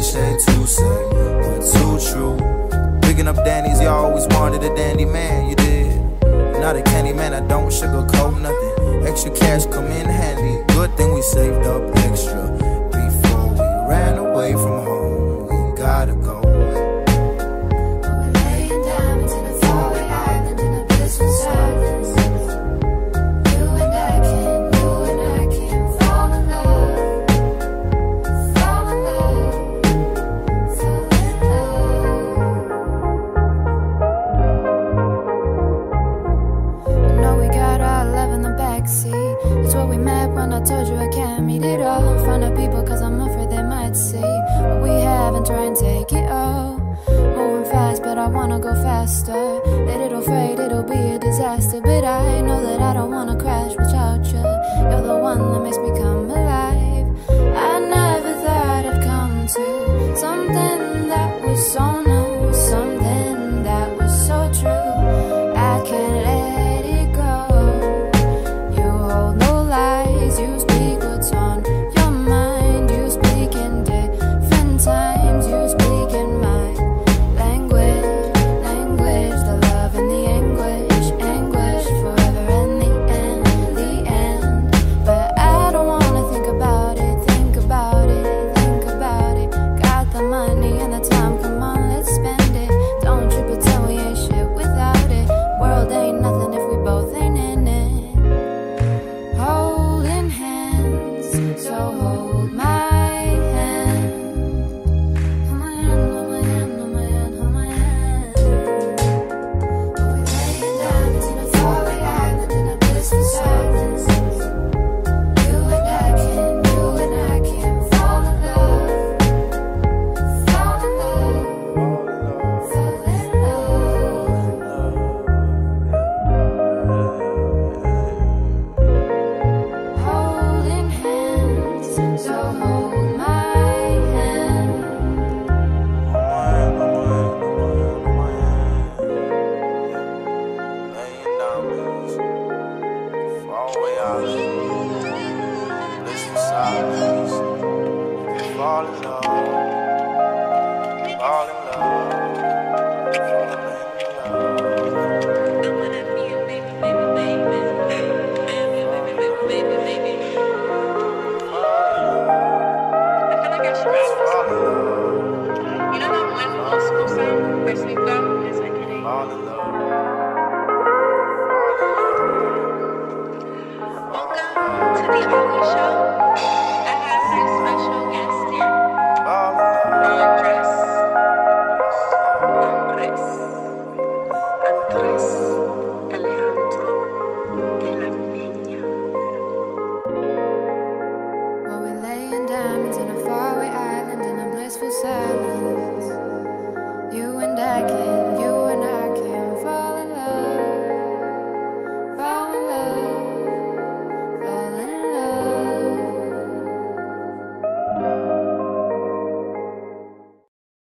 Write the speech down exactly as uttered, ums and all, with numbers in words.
cliche to say, but too true. Picking up Danny's, you always wanted a dandy man, you did. Not a candy man, I don't sugarcoat nothing. Extra cash come in handy, good thing we saved up extra before we ran away from home. We gotta go. It's where we met when I told you I can't meet it all in front of people, cause I'm afraid they might see what we have and try and take it all. Moving fast, but I wanna go faster. Little afraid it'll be a disaster, but I know that I don't wanna crash without you. You're the one that makes me come alive. I never thought I'd come to something that was so new, something that was so true. I can't let it go. You speak what's on your mind. You speak in different times. You speak in my language, language. The love and the anguish, anguish. Forever and the end, the end. But I don't wanna think about it, think about it, think about it. Got the money and the time, come on, let's spend it. Don't you pretend we ain't shit without it. World ain't nothing if we both ain't in it. Holding hands, so hold my hand. Hold my hand, hold my hand, hold my hand, hold my hand. We're laying diamonds in a faraway island in a blissful silence. You and I can, you and I can fall in love, fall in love, fall in love. Holding hands, so hold my hand. Laying diamonds, faraway island, blissful silence. Fall in love, fall in love, fall in love. Fall in love. Welcome to the Ali Show. I have my special guest here, Andres. Andres. Andres Alejandro de la Peña. Well, we're laying diamonds in a faraway island in a blissful silence. You and I can